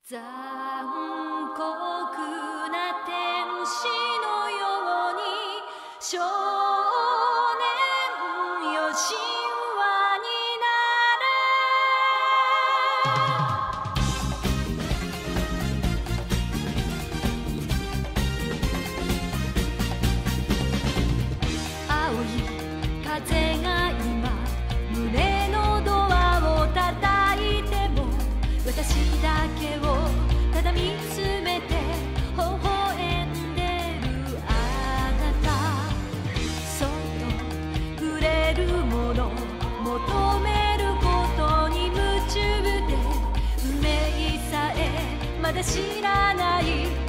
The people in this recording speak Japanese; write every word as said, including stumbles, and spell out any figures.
残酷な天使のように少年よ神話になれ青い風が今胸のドアを叩いても私だけをただ見つめて微笑んでるあなたそっと触れるもの求めることに夢中で運命さえまだ知らない